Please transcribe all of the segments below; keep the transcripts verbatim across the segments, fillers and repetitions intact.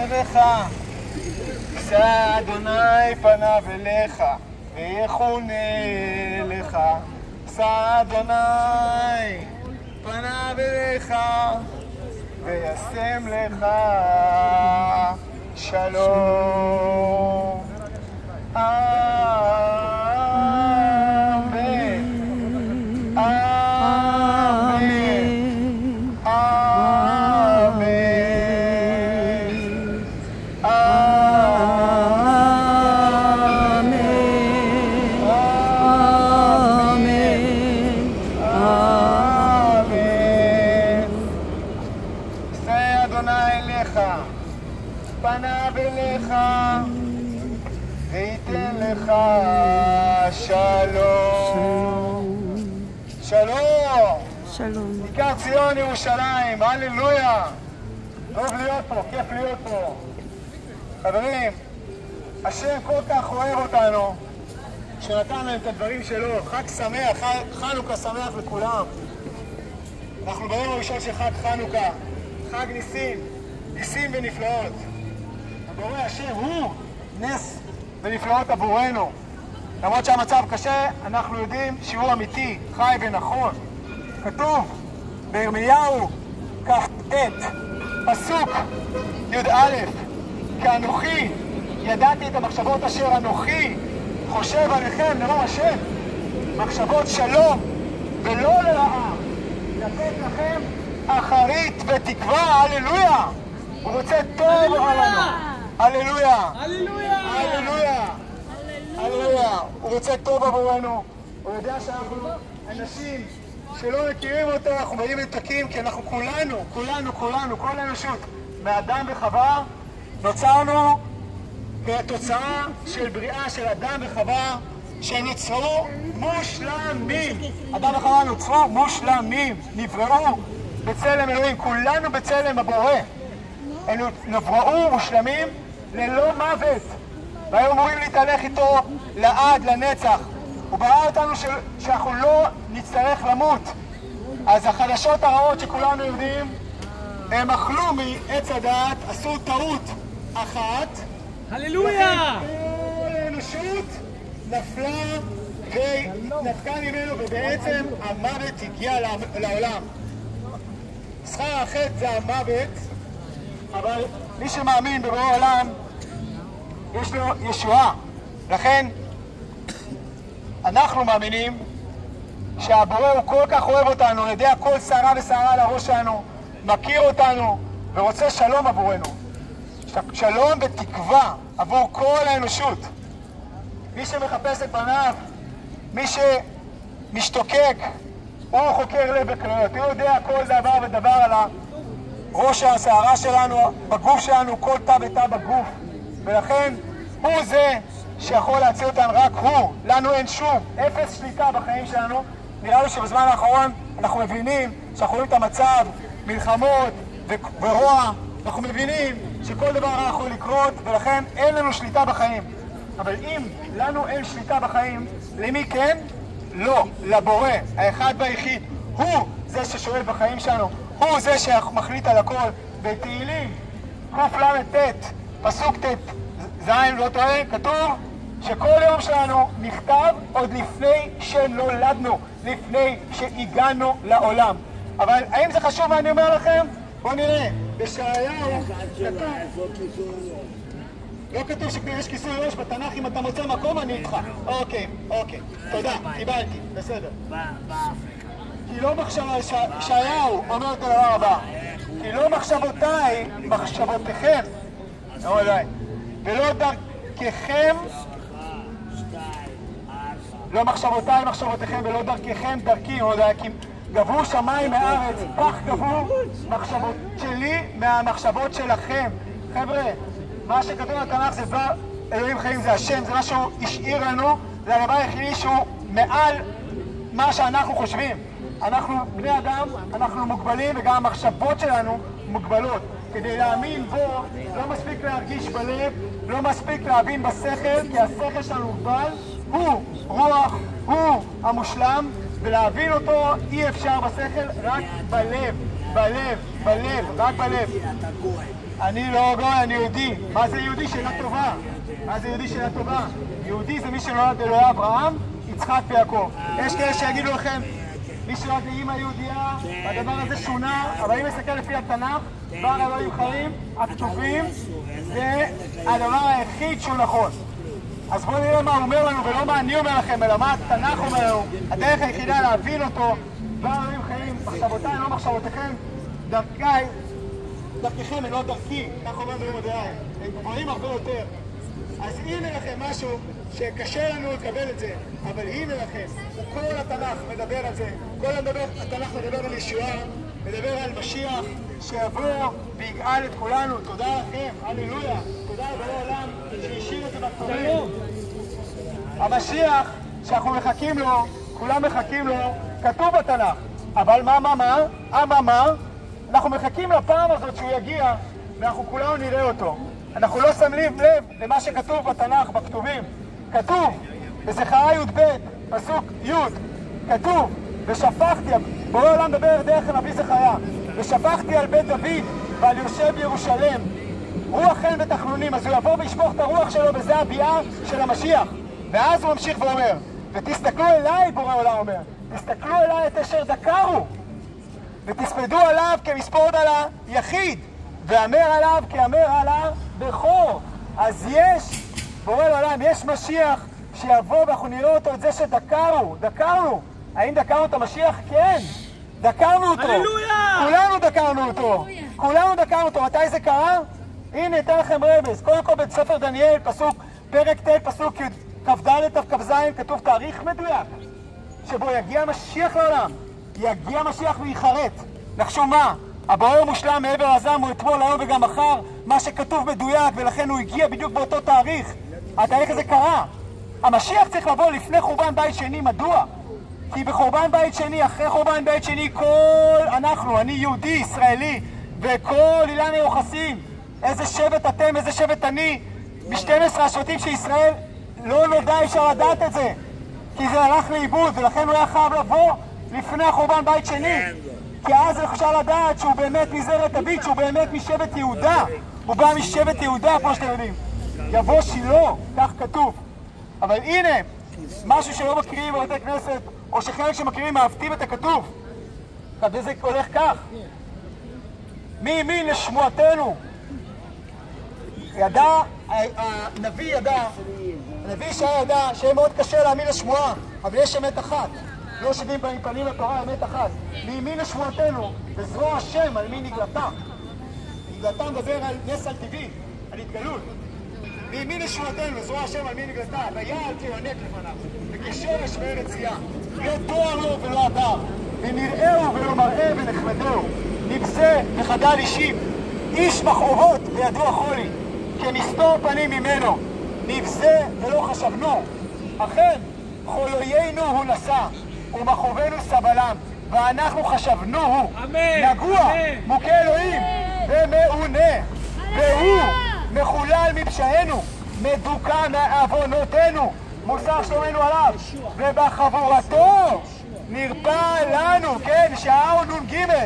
לך, שא אדוני פניו אליך, ויחונה לך. שא אדוני פניו אליך, וישם לך שלום. אמן. אמן. אמן. פניו אליך וייתן לך שלום. שלום. שלום. עיקר ציון ירושלים, הללויה. טוב להיות פה, כיף להיות פה. חברים, השם כל כך אוהב אותנו שנתן להם את הדברים שלו. חג שמח, חנוכה שמח לכולם. אנחנו ביום הראשון של חג חנוכה, חג ניסים, ניסים ונפלאות. הבורא השם הוא נס ונפלאות עבורנו. למרות שהמצב קשה, אנחנו יודעים שהוא אמיתי, חי ונכון. כתוב בירמיהו כ"ט, פסוק י"א, כי אנוכי ידעתי את המחשבות אשר אנוכי חושב עליכם, נאמר השם, מחשבות שלום ולא לרעה, לתת לכם אחרית ותקווה. הללויה. הוא רוצה טוב עלינו. הללויה. הללויה. הללויה. הללויה. הוא רוצה טוב עבורנו. הוא יודע שאנחנו אנשים שלא מכירים אותו, אנחנו באים לתקים, כי אנחנו כולנו, כולנו, כולנו, כל האנושות, מאדם וחווה, נוצרנו בתוצאה של בריאה של אדם וחווה, שנוצרו מושלמים. אדם וחווה נוצרו מושלמים, נבראו בצלם אלוהים, כולנו בצלם הבורא. הם נבראו מושלמים ללא מוות, והיו אמורים להתהלך איתו לעד, לנצח. הוא ברא אותנו ש... שאנחנו לא נצטרך למות. אז החדשות הרעות שכולנו יודעים, הם אכלו מעץ הדעת, עשו טעות אחת. הללויה! כל האנושות נפלה ונפקה ממנו, ובעצם המוות הגיע לעולם. שכר החטא זה המוות, אבל מי שמאמין בבורא עולם יש לו ישועה. לכן אנחנו מאמינים שהבורא הוא כל כך אוהב אותנו, יודע כל שערה ושערה על הראש שלנו, מכיר אותנו ורוצה שלום עבורנו. שלום ותקווה עבור כל האנושות. מי שמחפש את פניו, מי שמשתוקק, הוא חוקר לב וכליות. הוא יודע כל דבר ודבר על ראש השערה שלנו, בגוף שלנו, כל תא ותא בגוף. ולכן הוא זה שיכול להציל אותנו, רק הוא. לנו אין שום, אפס שליטה בחיים שלנו. נראה לי שבזמן האחרון אנחנו מבינים שאנחנו רואים את המצב, מלחמות ורוע. אנחנו מבינים שכל דבר רע יכול לקרות, ולכן אין לנו שליטה בחיים. אבל אם לנו אין שליטה בחיים, למי כן? לא, לבורא, האחד והיחיד. הוא זה ששואל בחיים שלנו, הוא זה שמחליט על הכל. בתהילים קל"ט, פסוק ט' זין, לא טועה, כתוב שכל יום שלנו נכתב עוד לפני שנולדנו, לפני שהגענו לעולם. אבל האם זה חשוב מה אני אומר לכם? בואו נראה, בישעיהו כתוב, לא כתוב שיש כיסוי ראש בתנ"ך, אם אתה מוצא מקום אני איתך. אוקיי, אוקיי, תודה, קיבלתי, בסדר. כי לא מחשבה, ישעיהו אומר את הדבר הבא, כי לא מחשבותיי, מחשבותיכם, ולא דרככם, לא מחשבותיי, מחשבותיכם, ולא דרככם, דרכי, כי גבו שמיים מארץ, כך גבו מחשבות שלי מהמחשבות שלכם. חבר'ה, מה שכתוב בתנ"ך זה דבר אלוהים חיים, זה השם, זה מה שהוא השאיר לנו, זה הדבר היחידי שהוא מעל מה שאנחנו חושבים. אנחנו בני אדם, אנחנו מוגבלים, וגם המחשבות שלנו מוגבלות. כדי להאמין בו, לא מספיק להרגיש בלב, לא מספיק להבין בשכל, כי השכל שלנו מוגבל, הוא רוח, הוא המושלם, ולהבין אותו אי אפשר בשכל, רק בלב. בלב, בלב, רק בלב. אני לא גוי, אני יהודי. מה זה יהודי? שאלה טובה. מה זה יהודי? שאלה טובה. יהודי זה מי שנולד אלוהי אברהם, יצחק ויעקב. יש כאלה שיגידו לכם, מי שנולד לאמא יהודייה, הדבר הזה שונה, אבל אם נסתכל לפי התנ"ך, דבר אלוהים חיים, הכתובים, זה הדבר היחיד שהוא נכון. אז בואו נראה מה הוא אומר לנו, ולא מה אני אומר לכם, אלא מה התנ"ך אומר לנו. הדרך היחידה להבין אותו, דבר אלוהים חיים, מחשבותיי, לא מחשבותיכם, דרכיי, דרככם, ולא דרכי, כך אומר בלימודיי, הם גבוהים הרבה יותר. אז הנה לכם משהו שקשה לנו לקבל את זה, אבל הנה לכם, כל התנ"ך מדבר על זה, כל התנ"ך מדבר על ישועה, מדבר על משיח שיבוא ויגאל את כולנו. תודה לכם, הללויה, תודה לבורא עולם שהשאיר את זה בכתובים. המשיח שאנחנו מחכים לו, כולם מחכים לו, כתוב בתנ"ך, אבל מה מה מה? מה מה? אנחנו מחכים לפעם הזאת שהוא יגיע ואנחנו כולנו נראה אותו. אנחנו לא שמים לב למה שכתוב בתנ"ך, בכתובים. כתוב, בזכריה י"ב, פסוק י', כתוב, ושפכתי, בורא עולם מדבר דרך הנביא זכריה, ושפכתי על בית דוד ועל יושב ירושלם רוח חן ותחנונים. אז הוא יבוא וישפוך את הרוח שלו, וזה הביאה של המשיח. ואז הוא ממשיך ואומר, ותסתכלו אליי, בורא עולם אומר, תסתכלו אליי את אשר דקרו, ותספדו עליו כמספוד על היחיד, ואמר עליו כאמר על הבכור. אז יש, בורא לעולם, יש משיח שיבוא ואנחנו נראה אותו, את זה שדקרנו, דקרנו. האם דקרנו את המשיח? כן, דקרנו אותו. הללויה! כולנו דקרנו אותו. כולנו דקרנו אותו. מתי זה קרה? הנה, אתן לכם רמז. קודם כל בספר דניאל, פסוק, פרק ט', פסוק כ"ד עד כ"ז, כתוב תאריך מדויק, שבו יגיע המשיח לעולם. יגיע המשיח ויחרט. נחשו מה? הבורא מושלם מעבר הזעם, הוא אתמול, היום וגם מחר, מה שכתוב מדויק, ולכן הוא הגיע בדיוק באותו תאריך. התאריך הזה קרה. המשיח צריך לבוא לפני חורבן בית שני. מדוע? כי בחורבן בית שני, אחרי חורבן בית שני, כל אנחנו, אני יהודי, ישראלי, וכל אילן היוחסין, איזה שבט אתם, איזה שבט אני, מ-שנים עשר השבטים של ישראל, לא נודע, אפשר לדעת את זה, כי זה הלך לאיבוד, ולכן הוא היה חייב לבוא לפני החורבן בית שני. כי אז אפשר לדעת שהוא באמת מזרע דוד, שהוא באמת משבט יהודה. הוא בא משבט יהודה, כמו שאתם יודעים. יבוא שילה, כך כתוב. אבל הנה, משהו שלא מכירים בבתי כנסת, או שחלק שמכירים מעוותים את הכתוב. וזה הולך כך. מי האמין לשמועתנו? ידע, הנביא ידע, הנביא שהיה ידע שיהיה מאוד קשה להאמין לשמועה, אבל יש אמת אחת. לא שבעים פנים פנים לתורה, אמת אחת. מימין לשמועתנו, וזרוע השם על מי נגלתה. נגלתה מדבר על נס על טבעי, על התגלות. מימין לשמועתנו, וזרוע השם על מי נגלתה, ויעל כיונק לפניו, וכשרש בארץ צייה. לא תואר לו ולא הדר, ונראהו ולא מראה ונחמדהו, נבזה וחדל אישים, איש מכאובות וידוע חולי, כמסתור פנים ממנו, נבזה ולא חשבנו. אכן, חולויינו הוא נשא, ומכאובנו סבלם, ואנחנו חשבנו הוא, נגוע, מוכה אלוהים, ומעונה, והוא מחולל מפשענו, מדוכא מעוונותינו, מוסר שלומנו עליו, ובחבורתו נרפא לנו, כן, שעה או נון ג'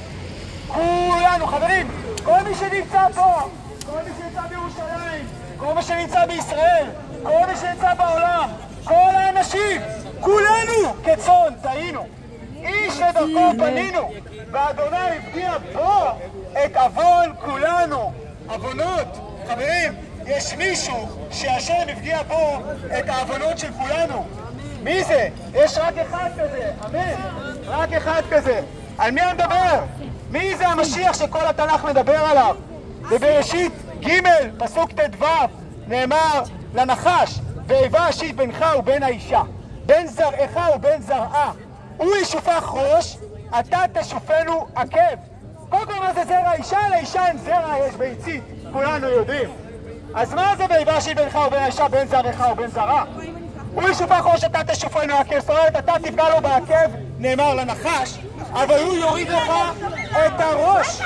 כולנו, חברים, כל מי שנמצא פה, כל מי שנמצא בירושלים, כל מי שנמצא בישראל, כל מי שנמצא בעולם, כל האנשים, כולנו כצאן טעינו, איש לדרכו פנינו, ואדוני הבדיע בו את עוון כולנו. עוונות, חברים, יש מישהו שהשם הבדיע בו את העוונות של כולנו. מי זה? יש רק אחד כזה, אמן, רק אחד כזה. על מי אני מדבר? מי זה המשיח שכל התנ"ך מדבר עליו? בבראשית ג' פסוק ט"ו נאמר לנחש, ואיבה אשית בינך ובין האישה, בין זרעך ובין זרעה, הוא ישופך ראש, אתה תשופנו עקב. קודם כל מה זה זרע האישה? לאישה אין זרע, יש ביצית, כולנו יודעים. אז מה זה ואיבה אשית בינך ובין האישה, בין זרעך ובין זרעה? הוא ישופך ראש, אתה תשופנו עקב. זאת אומרת, אתה תפגע לו בעקב, נאמר לנחש, אבל הוא יוריד לך את הראש.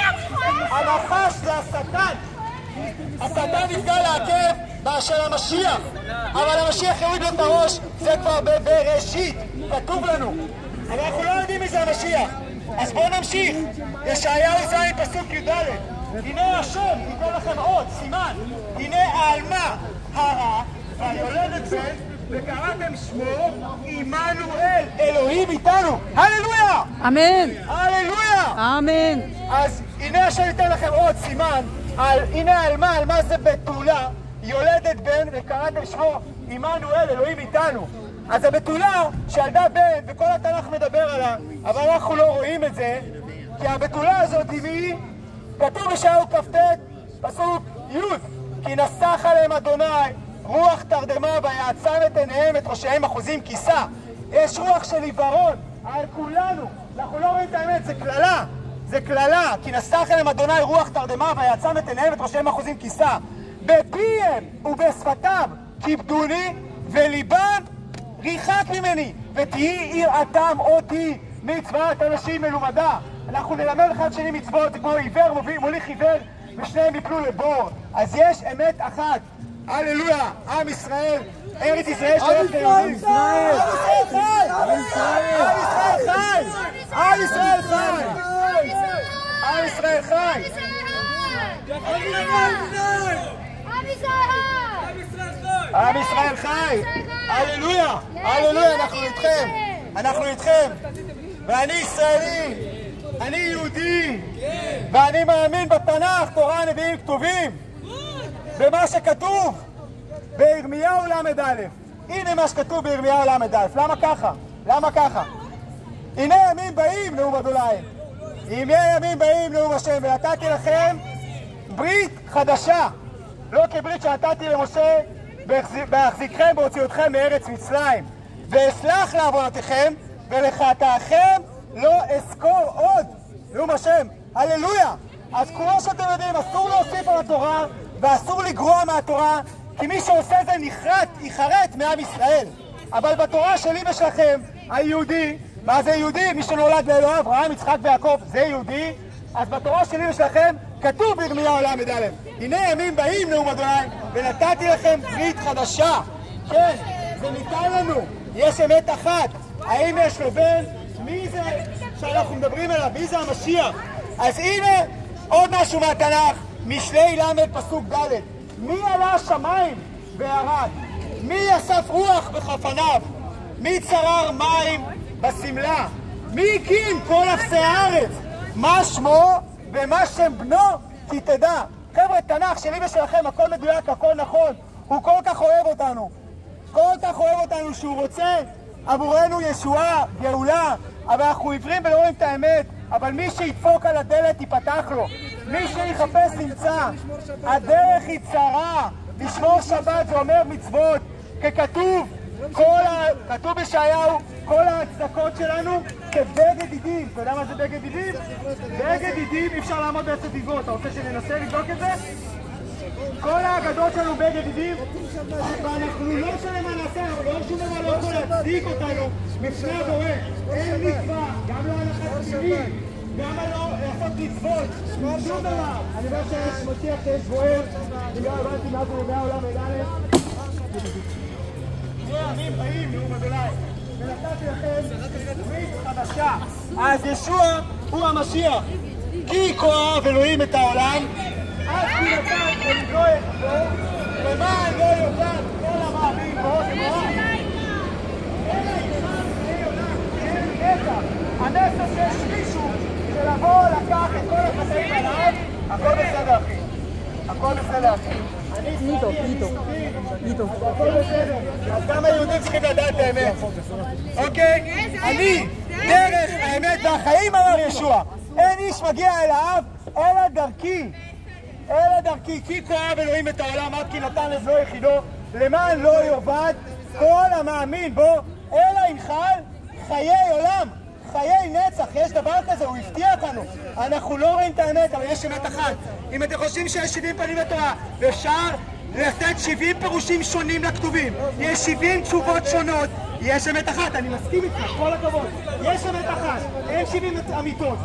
הנחש זה השטן. השטן נפגע לעקב באשר המשיח, אבל המשיח יוריד לו את הראש, זה כבר בבראשית, כתוב לנו. אבל אנחנו לא יודעים מי זה המשיח. אז בואו נמשיך. ישעיהו ז' פסוק י"ד. הנה השם ייתן לכם עוד סימן. הנה העלמה הרע והיולדת בן וקראתם שמו עמנואל, אלוהים איתנו. הללויה! אמן. הללויה! אמן. אז הנה השם ייתן לכם עוד סימן. על, הנה העלמה, העלמה זה בתולה, יולדת בן וקראתם שמו עמנואל, אלוהים איתנו. אז הבתולה שילדה בן וכל התנ"ך מדבר עליה, אבל אנחנו לא רואים את זה, כי הבתולה הזאת היא מי? כתוב בישעיהו כ"ט פסוק י' כי נסך עליהם אדוני רוח תרדמה ויעצם את עיניהם את ראשיהם אחוזים כיסה. יש רוח של עיוורון על כולנו, אנחנו לא רואים את האמת, זה כללה, זה כללה, כי נסך עליהם אדוני רוח תרדמה ויעצם את עיניהם את ראשיהם אחוזים כיסה. בפיהם ובשפתיו כיבדוני וליבם ריחק ממני, ותהי יראתם אותי מצוות אנשים מלומדה. אנחנו נלמד אחד שני מצוות, כמו עיוור מוליך עיוור ושניהם יפלו לבור. אז יש אמת אחת. הללויה, עם ישראל, ארץ ישראל שייך ליהודים. עם ישראל חי! עם ישראל חי! עם ישראל חי! עם ישראל חי! עם ישראל חי! הללויה! הללויה, אנחנו איתכם! אנחנו איתכם! ואני ישראלי! אני יהודי! ואני מאמין בתנ"ך, תורה, נביאים, כתובים! במה שכתוב בירמיהו למד א'. הנה מה שכתוב בירמיהו למד א'. למה ככה? למה ככה? הנה ימים באים, נאום אדוני. הנה ימים באים, נאום השם, ונתתי לכם ברית חדשה. לא כברית שנתתי למשה בהחזיקכם בהוציאותכם מארץ מצרים. ואסלח לעוונותיכם ולחטאיכם לא אזכור עוד. נאום השם. הללויה. אז כמו שאתם יודעים, אסור להוסיף על התורה ואסור לגרוע מהתורה, כי מי שעושה זה נחרט, יחרט מעם ישראל. אבל בתורה שלי ושלכם, היהודי, מה זה יהודי? מי שנולד לאלוהים, אברהם, יצחק ויעקב, זה יהודי. אז בתורה שלי ושלכם כתוב בירמיהו למד א', הנה ימים באים, נאום אדוני, ונתתי לכם ברית חדשה. כן, זה ניתן לנו, יש אמת אחת. האם יש לו בן? מי זה שאנחנו מדברים עליו? מי זה המשיח? אז הנה עוד משהו מהתנ"ך, משלי למד פסוק ד'. מי עלה השמיים וירד? מי אסף רוח בחפניו? מי צרר מים בסמלה? מי הקים כל אפסי הארץ? מה שמו ומה שם בנו? כי תדע. חבר'ה, תנ"ך שלי ושלכם, הכל מדויק, הכל נכון. הוא כל כך אוהב אותנו. כל כך אוהב אותנו שהוא רוצה עבורנו ישועה, גאולה. אבל אנחנו עיוורים ולא רואים את האמת. אבל מי שידפוק על הדלת ייפתח לו. מי שיחפש נמצא. הדרך היא צרה. לשמור שבת זה אומר מצוות. ככתוב, כל ה... כתוב בישעיהו, כל ההצדקות שלנו כבגד עידים. אתה יודע מה זה בגד עידים? בגד עידים אי אפשר לעמוד בעשר דיבות. אתה רוצה שננסה לבדוק את זה? כל ההגדות שלנו בגד עידים, ואנחנו לא משנה מה נעשה, לא שום דבר לא יכול להצדיק אותנו בפני הבורא. אין מצווה, גם לא הלכת תפילין, גם לא לעשות מצוות, שום דבר. אני אומר שיש משיח שיש בוער, אני לא הבנתי מה זה ימי העולם אליי. הנה ימים באים, נאום אדוני, ונתתי לכם ברית חדשה. אז ישוע הוא המשיח, כי כה אהב אלוהים את העולם, עד כי נתן ולגלו את בו, למען לא יודעת כל המאמין בו כמורה. אלא ישמע בני עולם, אין נצח. המסר שיש מישהו שלבוא לקח את כל החטאים עליו, הכל בסדר אחי. הכל בסדר אחי. ניטו, ניטו, ניטו. הכל בסדר. אז גם היהודים צריכים לדעת את האמת. אוקיי? אני, דרך האמת והחיים אמר ישוע. אין איש מגיע אל האב, אלא דרכי. אלא דרכי, כי כה אהב אלוהים את העולם, עד כי נתן לבנו יחידו, למען לא יאבד כל המאמין בו, אלא ינחל חיי עולם, חיי נצח. יש דבר כזה, הוא הפתיע אותנו. אנחנו לא רואים את האמת, אבל יש אמת אחת. אם אתם חושבים שיש שבעים פנים לתורה, ואפשר לתת שבעים פירושים שונים לכתובים, יש שבעים תשובות שונות, יש אמת אחת, אני מסכים איתך, כל הכבוד. יש אמת אחת, אין שבעים אמיתות.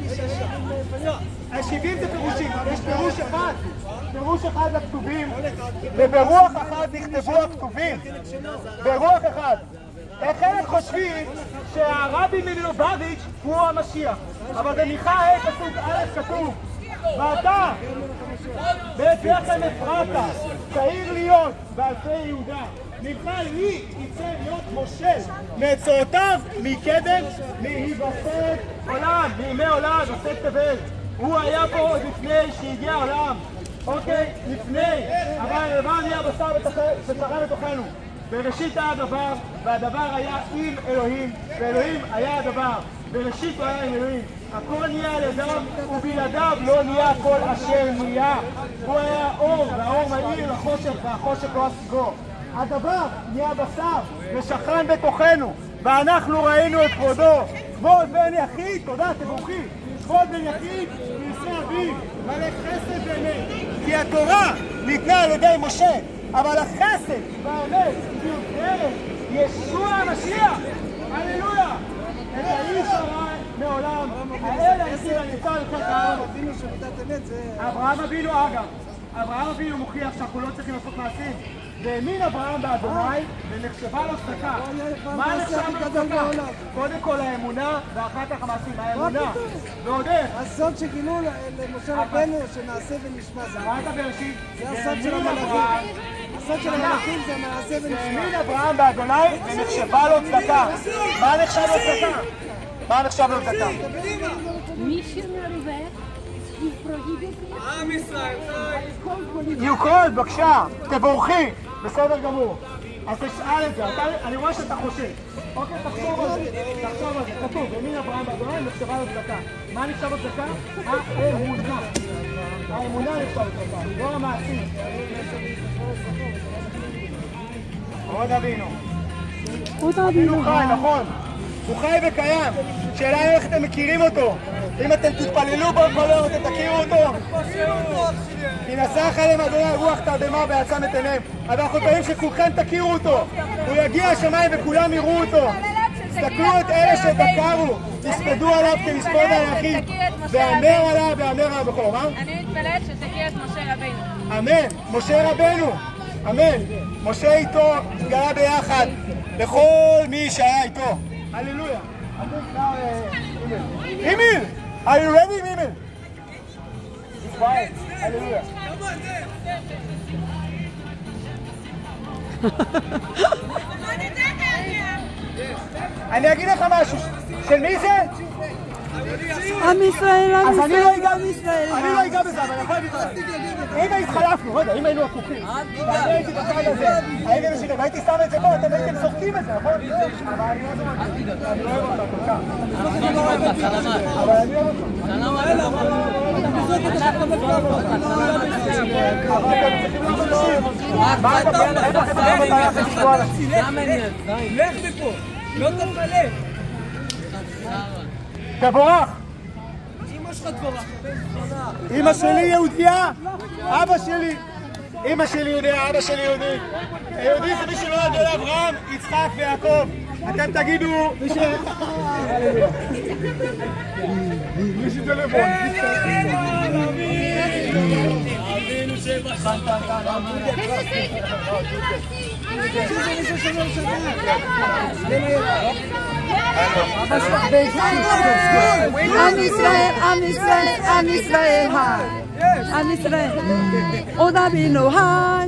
השבעים זה פירושים, יש פירוש אחד, פירוש אחד לכתובים, וברוח אחת נכתבו הכתובים, ברוח אחד. חלק חושבים שהרבי מלובביץ' הוא המשיח, אבל במיכה ה' פסוק א' כתוב ואתה בית לחם אפרתה צעיר להיות באלפי יהודה נבחר לי יצא להיות מושל מאצועותיו מקדם מהיווסד עולם, מימי עולם, יוסף תבל. הוא היה פה עוד לפני שהגיע העולם, אוקיי? לפני, אבל מה נהיה בשר וצרה בתוכנו? בראשית היה הדבר, והדבר היה עם אלוהים, ואלוהים היה הדבר. בראשית הוא היה עם אלוהים. הכל נהיה על ידיו, ובלעדיו לא נהיה כל אשר נהיה. הוא היה אור, והאור מאיר לחושך, והחושך לא השיגו. הדבר נהיה בשר ושכן בתוכנו, ואנחנו ראינו את כבודו. כבוד בן יחיד, תודה, תבורכי. כבוד בן יחיד, וישא אביו, מלא חסד ואמת. כי התורה ניתנה על ידי משה, אבל החסד והאמת מיותרת ישוע המשיח. הללויה! את האיש הרע מעולם, האלה הסיר הניצל לתת העם. אברהם אבינו אגב, אברהם אבינו מוכיח שאנחנו לא צריכים לעשות מעשים. והאמין אברהם באדוני ונחשבה לו צדקה. מה נחשב לו צדקה? קודם כל האמונה ואחר כך המעשים. האמונה. ועוד איך? הסוד שגילו למשה רבנו שנעשה ונשמע זה. אמרת בראשית? זה הסוד של המלאכים. הסוד של המלאכים זה נעשה ונשמע. והאמין אברהם באדוני ונחשבה לו צדקה. מה נחשב לו צדקה? מה נחשב לו צדקה? עם ישראל, יוקרוד, בבקשה, תבורכי, בסדר גמור. אז תשאל את זה, אני רואה שאתה חושב. אוקיי, תחשוב על זה, תחשוב על זה, כתוב, האמין אברהם באדוני נחשבה לו צדקה. מה נחשב לו צדקה? האמונה. האמונה נחשב לו צדקה, לא המעשים. עוד אבינו. עוד אבינו. הוא חי, נכון. הוא חי וקיים. שאלה איך אתם מכירים אותו. אם אתם תתפללו בו כל יום, אתם תכירו אותו. כי נסח עליהם אדוני רוח תרדמה ועצם את עיניהם. אבל אנחנו יודעים שכולכם תכירו אותו. הוא יגיע השמיים וכולם יראו אותו. תסתכלו את אלה שדקרו, תספדו עליו כמספוד היחיד. ואמר עליו ואמר עליו בכל. מה? אני מתפלאת שתכיר את משה רבנו. אמן. משה רבנו. אמן. משה איתו התגלה ביחד לכל מי שהיה איתו. הללויה. Emil, are you ready, Emil? It's fine. Hallelujah. אני אגיד לך משהו. של מי זה? עם ישראל, עם אז אני לא אגע ישראל. אני לא אגע בזה, אבל אני יכול להגיד לך. אם התחלפנו, רגע, אם היינו הפוכים, ואני הייתי בצד הזה, הייתי בשיטה, והייתי שם את זה פה, אתם הייתם זורקים את זה, נכון? אבל אני לא אוהב אותה כל כך. אבל אני אוהב אותה. מה אתה בא? אין לכם בעיה לשמוע על זה. לך מפה, לא תפלא. תבורך. אמא שלך תבורך. אמא שלי יהודיה, אבא שלי. אמא שלי יהודיה, אבא שלי יהודי. יהודי זה מי שנולד לאברהם, יצחק ויעקב. אתם תגידו... יש לי טלפון. אבינו שבשמיים. עם ישראל, עם ישראל, עם ישראל, עם ישראל. עוד אבינו, היי.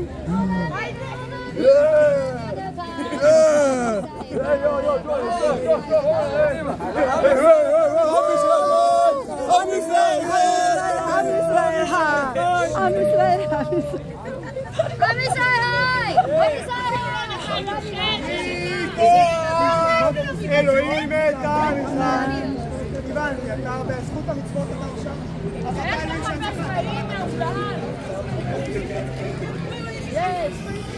עם ישראל, עם ישראל, עם ישראל, עם ישראל, אלוהים את עם ישראל. הבנתי, אתה בזכות המצוות אתה עכשיו. איך אתה בחיים מעולם? יש.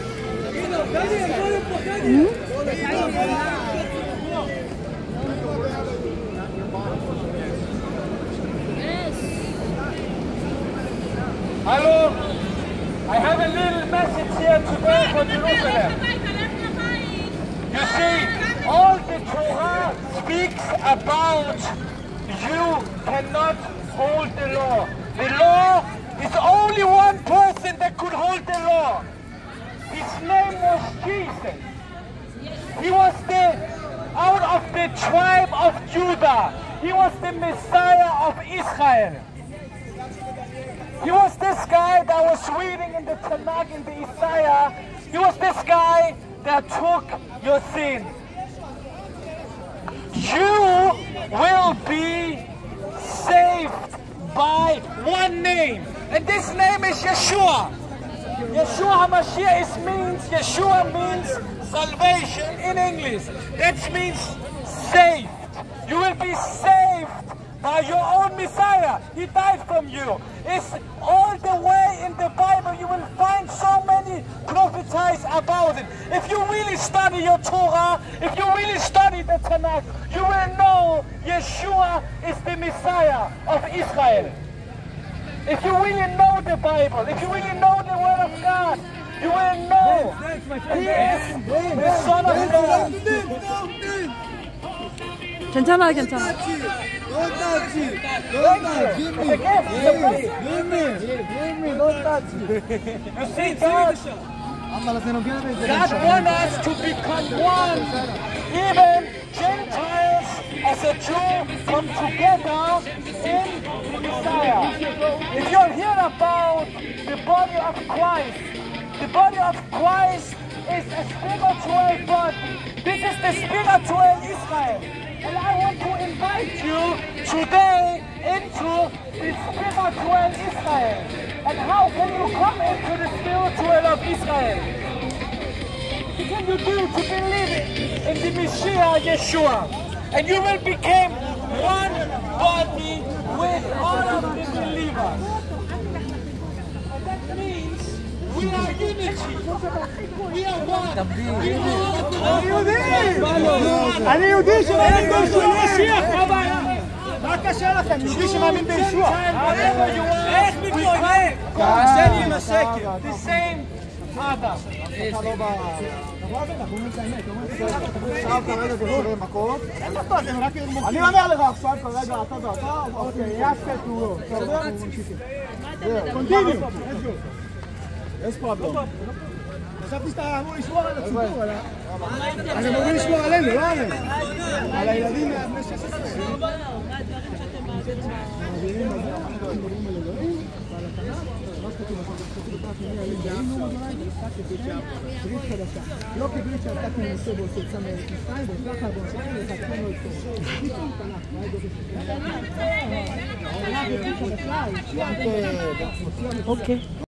Hello, I have a little message here today for Jerusalem. You see, all the Torah speaks about you cannot hold the law. The law is only one person that could hold the law. His name was Jesus. He was the out of the tribe of Judah. He was the Messiah of Israel. He was this guy that was reading in the Tanakh, in the Isaiah. He was this guy that took your sin. You will be saved by one name, and this name is Yeshua. Yeshua HaMashiach is means, Yeshua means salvation in English. That means saved. You will be saved by your own Messiah. He died from you. It's all the way in the Bible. You will find so many prophecies about it. If you really study your Torah, if you really study the Tanakh, you will know Yeshua is the Messiah of Israel. If you really know the Bible, if you really know the Word of God, you will know He is the Son of God. 괜찮아, 괜찮아. Don't touch it. Don't touch it. Give me. Give me. Give me. Don't touch it. You see, God, אבל זה נוגע בזה. God wants us to become one. Even Gentiles as a Jew come together in the Messiah. If you hear about the body of Christ, the body of Christ is a spiritual body. This is the spiritual Israel. And I want to invite you today into the spiritual Israel. And how can you come into the spiritual of Israel? What can you do to believe in the Messiah Yeshua? And you will become one body with all of the believers. And that means we are unity. We are one. We are אני יהודי שמאמין בישוע. מה הבעיה? מה קשה לכם? יהודי שמאמין בישוע. איך מתלונן? קשה לי עם השקר. The same father. אני אומר לך עכשיו כרגע, אתה ואתה, אוקיי, יש שתי תאורות. קונטיניו. יש פרובלם. חשבתי שאתה אמור לשמור על הציבור, אז הם אמורים לשמור עלינו, לא עלינו. על הילדים מהבני שש עשרה. מעבירים על זה, אנחנו מדברים על אלוהים, ועל התנ"ך, מה שכתוב בתנ"ך פנימי עלים בעם שעברה, ברית חדשה. לא כברית שהייתה כמנוסה ועושה צמא לשתיים, והצלחה ועושה לחתכם לו את כל. קיצור תנ"ך, מה היא דובשת? תנ"ך ברית חדשה, היא שיעה. אוקיי.